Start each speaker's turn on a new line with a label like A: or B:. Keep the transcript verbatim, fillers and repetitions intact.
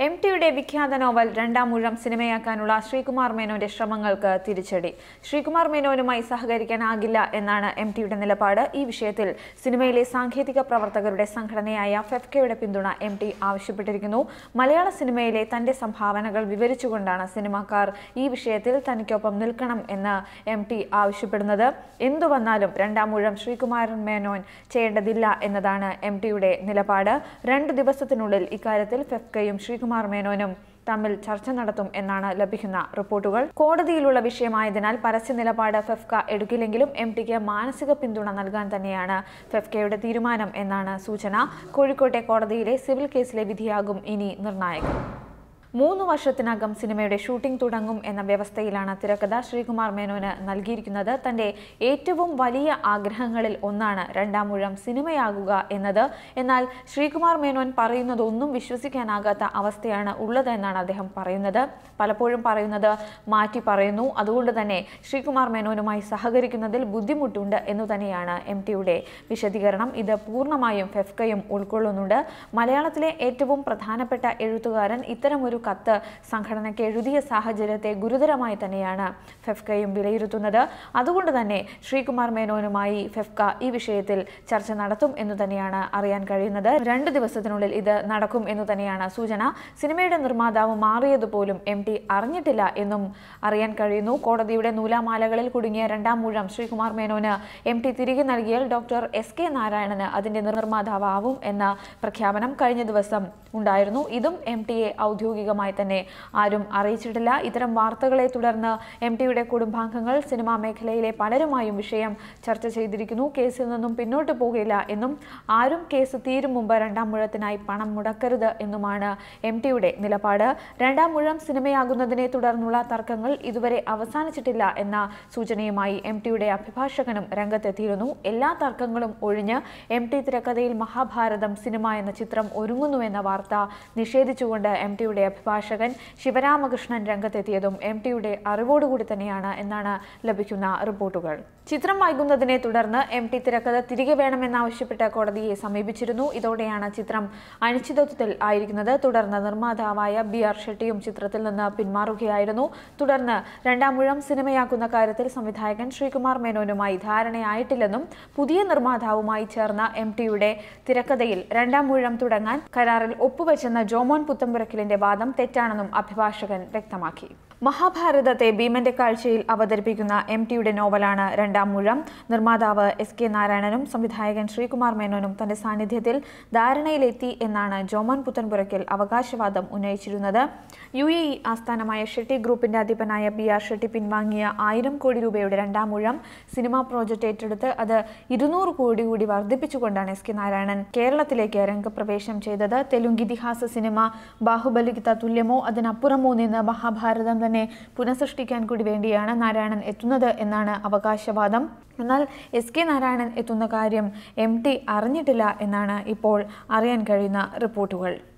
A: M ടിയുടെ വിഖ്യാത novel രണ്ടാം ഊഴം സിനിമയാക്കാനുള്ള ശ്രീകുമാർ മേനോന്റെ ശ്രമങ്ങൾക്ക് തിരിച്ചടി. ശ്രീകുമാർ മേനോനുമായി സഹകരിക്കാനാകില്ല എന്നാണ് എം ടിയുടെ നിലപാട്. ഈ വിഷയത്തിൽ സിനിമയിലെ സാങ്കേതിക പ്രവർത്തകരുടെ സംഘടനയായ ഫെഫ്കയുടെ പിന്തുണ എം ടി ആവശ്യപ്പെട്ടിരിക്കുന്നു. മലയാള സിനിമയിലെ തന്റെ സംഭാവനകൾ വിവരിച്ചുകൊണ്ടാണ് സിനിമാക്കാർ ഈ വിഷയത്തിൽ തനിക്കൊപ്പം നിൽക്കണം എന്ന് എം ടി ആവശ്യപ്പെടുന്നത്. എന്തു വന്നാലും രണ്ടാം ഊഴം ശ്രീകുമാർ മേനോൻ ചെയ്യേണ്ടതില്ല എന്നതാണ് എം ടിയുടെ നിലപാട്. രണ്ടു ദിവസത്തിനുള്ളിൽ ഇക്കാര്യത്തിൽ ഫെഫ്കയും ശ്രീകുമാർ മേനോനും തമ്മിൽ ചർച്ച നടത്തും എന്നാണ് ലഭിക്കുന്ന റിപ്പോർട്ടുകൾ. കോടതിയിലുള്ള വിഷയമായതിനാൽ പരസ്യ നിലപാട് ഫെഫ്ക എടുക്കില്ലെങ്കിലും എം ടിക്ക് മാനസിക പിന്തുണ നൽകാൻ തന്നെയാണ് ഫെഫ്കയുടെ തീരുമാനം എന്നാണ് സൂചന. കോഴിക്കോട്ടെ കോടതിയിലെ സിവിൽ കേസിലെ വിധിയാകും ഇനി നിർണായകം. മൂന്ന് വർഷത്തിനകം സിനിമയുടെ ഷൂട്ടിംഗ് തുടങ്ങും എന്ന വ്യവസ്ഥയിലാണ് തിരക്കഥ ശ്രീകുമാർ മേനോന് നൽകിയിരിക്കുന്നത്. തന്റെ ഏറ്റവും വലിയ ആഗ്രഹങ്ങളിൽ ഒന്നാണ് രണ്ടാം ഊഴം സിനിമയാകുക എന്നത്. എന്നാൽ ശ്രീകുമാർ മേനോൻ പറയുന്നതൊന്നും വിശ്വസിക്കാനാകാത്ത അവസ്ഥയാണ് ഉള്ളത് എന്നാണ് അദ്ദേഹം പറയുന്നത്. പലപ്പോഴും പറയുന്നത് മാറ്റി പറയുന്നു. അതുകൊണ്ട് തന്നെ ശ്രീകുമാർ മേനോനുമായി സഹകരിക്കുന്നതിൽ ബുദ്ധിമുട്ടുണ്ട് എന്നു തന്നെയാണ് എം ടിയുടെ വിശദീകരണം. ഇത് പൂർണ്ണമായും ഫെഫ്കയും ഉൾക്കൊള്ളുന്നുണ്ട്. മലയാളത്തിലെ ഏറ്റവും പ്രധാനപ്പെട്ട എഴുത്തുകാരൻ ഇത്തരമൊരു കത്ത് സംഘടനയ്ക്ക് എഴുതിയ സാഹചര്യത്തെ ഗുരുതരമായി തന്നെയാണ് ഫെഫ്കയും വിലയിരുത്തുന്നത്. അതുകൊണ്ട് തന്നെ ശ്രീകുമാർ മേനോനുമായി ഫെഫ്ക ഈ വിഷയത്തിൽ ചർച്ച നടത്തും എന്നു തന്നെയാണ് അറിയാൻ കഴിയുന്നത്. രണ്ടു ദിവസത്തിനുള്ളിൽ ഇത് നടക്കും എന്നു തന്നെയാണ് സൂചന. സിനിമയുടെ നിർമ്മാതാവ് മാറിയതുപോലും എം ടി അറിഞ്ഞിട്ടില്ല എന്നും അറിയാൻ കഴിയുന്നു. കോടതിയുടെ നൂലാമാലകളിൽ കുടുങ്ങിയ രണ്ടാം ഊഴം ശ്രീകുമാർ മേനോന് എം ടി തിരികെ നൽകിയാൽ ഡോക്ടർ എസ് കെ നാരായണന് അതിന്റെ നിർമ്മാതാവാവും എന്ന പ്രഖ്യാപനം കഴിഞ്ഞ ദിവസം ഉണ്ടായിരുന്നു. ഇതും എം ടിയെ ഔദ്യോഗിക മായി തന്നെ ആരും അറിയിച്ചിട്ടില്ല. ഇത്തരം വാർത്തകളെ തുടർന്ന് എം ടിയുടെ കുടുംബാംഗങ്ങൾ സിനിമാ മേഖലയിലെ പലരുമായും വിഷയം ചർച്ച ചെയ്തിരിക്കുന്നു. കേസിൽ നിന്നും പിന്നോട്ട് പോകില്ല എന്നും ആരും കേസ് തീരും മുമ്പ് രണ്ടാം ഊഴത്തിനായി പണം മുടക്കരുത് എന്നുമാണ് എം ടിയുടെ നിലപാട്. രണ്ടാം ഊഴം സിനിമയാകുന്നതിനെ തുടർന്നുള്ള തർക്കങ്ങൾ ഇതുവരെ അവസാനിച്ചിട്ടില്ല എന്ന സൂചനയുമായി എം ടിയുടെ അഭിഭാഷകനും രംഗത്തെത്തിയിരുന്നു. എല്ലാ തർക്കങ്ങളും ഒഴിഞ്ഞ് എം ടി തിരക്കഥയിൽ മഹാഭാരതം സിനിമ എന്ന ചിത്രം ഒരുങ്ങുന്നുവെന്ന വാർത്ത നിഷേധിച്ചുകൊണ്ട് എം ടിയുടെ അഭിഭാഷകൻ ശിവരാമകൃഷ്ണൻ രംഗത്തെത്തിയതും എം ടിയുടെ അറിവോടുകൂടി തന്നെയാണ് എന്നാണ് ലഭിക്കുന്ന റിപ്പോർട്ടുകൾ. ചിത്രം വൈകുന്നതിനെ തുടർന്ന് എം ടി തിരക്കഥ തിരികെ വേണമെന്നാവശ്യപ്പെട്ട് കോടതിയെ സമീപിച്ചിരുന്നു. ഇതോടെയാണ് ചിത്രം അനിശ്ചിതത്വത്തിൽ ആയിരിക്കുന്നത്. തുടർന്ന് നിർമ്മാതാവായ ബി ആർ ഷെട്ടിയും ചിത്രത്തിൽ നിന്ന് പിന്മാറുകയായിരുന്നു. തുടർന്ന് രണ്ടാം ഊഴം സിനിമയാക്കുന്ന കാര്യത്തിൽ സംവിധായകൻ ശ്രീകുമാർ മേനോനുമായി ധാരണയായിട്ടില്ലെന്നും പുതിയ നിർമ്മാതാവുമായി ചേർന്ന എം ടിയുടെ തിരക്കഥയിൽ രണ്ടാം ഊഴം തുടങ്ങാൻ കരാറിൽ ഒപ്പുവെച്ചെന്ന ജോമോൻ പുത്തമ്പുരക്കിലിന്റെ വാദം തെറ്റാണെന്നും അഭിഭാഷകൻ വ്യക്തമാക്കി. മഹാഭാരതത്തെ ഭീമന്റെ കാഴ്ചയിൽ അവതരിപ്പിക്കുന്ന എം ടിയുടെ നോവലാണ് രണ്ടാം ഊഴം. നിർമ്മാതാവ് എസ് കെ നാരായണനും സംവിധായകൻ ശ്രീകുമാർ മേനോനും തന്റെ സാന്നിധ്യത്തിൽ ധാരണയിലെത്തി എന്നാണ് ജോമോൻ പുത്തൻപുരയ്ക്കൽ അവകാശവാദം ഉന്നയിച്ചിരുന്നത്. യു എ ഇ ആസ്ഥാനമായ ഷെട്ടി ഗ്രൂപ്പിന്റെ അധിപനായ ബി ആർ ഷെട്ടി പിൻവാങ്ങിയ ആയിരം കോടി രൂപയുടെ രണ്ടാം ഊഴം സിനിമാ പ്രോജക്റ്റ് ഏറ്റെടുത്ത് അത് ഇരുന്നൂറ് കോടി കൂടി വർദ്ധിപ്പിച്ചുകൊണ്ടാണ് എസ് കെ നാരായണൻ കേരളത്തിലേക്ക് രംഗപ്രവേശം ചെയ്തത്. തെലുങ്ക് ഇതിഹാസ സിനിമ ബാഹുബലിക്ക് തത്തുല്യമോ അതിനപ്പുറമോ നിന്ന് മഹാഭാരതം തന്നെ പുനഃസൃഷ്ടിക്കാൻ കൂടി വേണ്ടിയാണ് നാരായണൻ എത്തുന്നത് എന്നാണ് അവകാശവാദം. എന്നാൽ എസ് കെ നാരായണൻ എത്തുന്ന കാര്യം എം ടി അറിഞ്ഞിട്ടില്ല എന്നാണ് ഇപ്പോൾ അറിയാൻ കഴിയുന്ന റിപ്പോർട്ടുകൾ.